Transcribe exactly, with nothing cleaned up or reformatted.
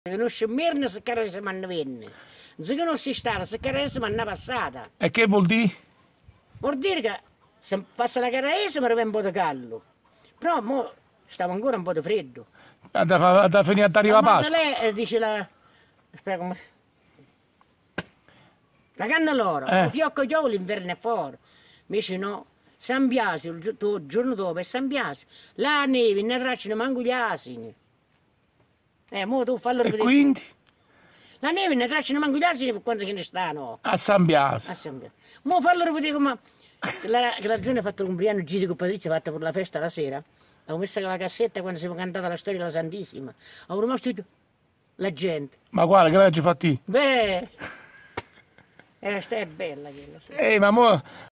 Conosce Mirna se che si manna venne. Non si conosce stata se che si manna passata. E che vuol dire? Vuol dire che se passa la Caraese mi arriva un po' di caldo. Però mo stava ancora un po' di freddo. Da, da finire ad arrivare a Pasqua. Lei eh, dice la... Aspetta come... La cannellora, Eh. il fiocco di l'inverno è fuori. Invece no. San Biasio, il gio- il giorno dopo è San Biasio. La neve, ne tracciano manco gli asini. Eh, mo tu fallo E rivedere. quindi? La neve ne tracciano manco gli asini per quanto che ne stanno. A San Biasio. A San Biasio. Mo fallo rivedere come... Che la, che la giorno ha fatto il compleanno giro con Patrizia, fatta per la festa la sera. Avevo messo la cassetta quando si è cantata la storia della Santissima. Avevo rimasto tutto... La gente. Ma guarda, che l'hai fatti? Beh... Eh, sta è bella quella. Sì. Ehi, ma mo